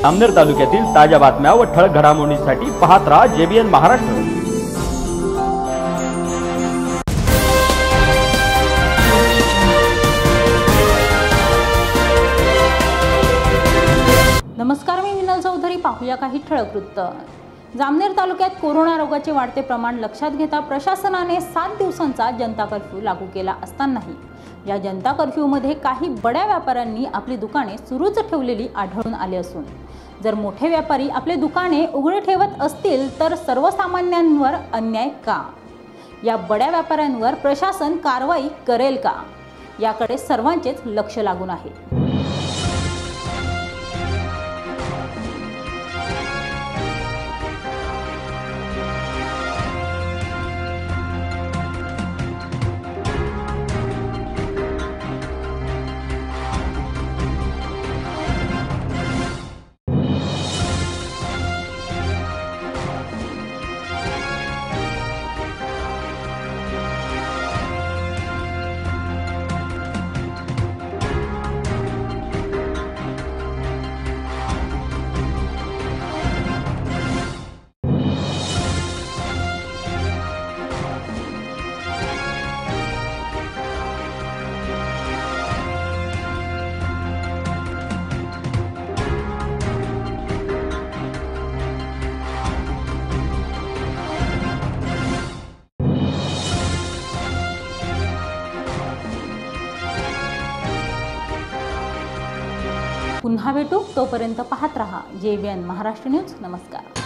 जामनेर तालुक्यातील ताज्या बातम्या व ठळक घडामोडींसाठी पाहत रहा JBN महाराष्ट्र। नमस्कार, मी विनल चौधरी। पाहूया काही ठळक वृत्त। जामनेर तालुक्यात कोरोना रोगाचे वाढते प्रमाण लक्षात घेता प्रशासनाने 7 दिवसांचा जनता कर्फ्यू लागू केला असतानाही या जनता कर्फ्यूमध्ये काही बड्या व्यापाऱ्यांनी आपली दुकाने सुरूच ठेवलेली आढळून आले असून जर मोठे व्यापारी आपले दुकाने उघडे ठेवत असतील तर सर्वसामान्यांवर अन्याय का? या बड्या व्यापाऱ्यांवर प्रशासन कारवाई करेल का? याकडे सर्वांचेच लक्ष लागून आहे। पुन्हा भेटू, तोपर्यंत पाहत रहा JBN महाराष्ट्र न्यूज। नमस्कार।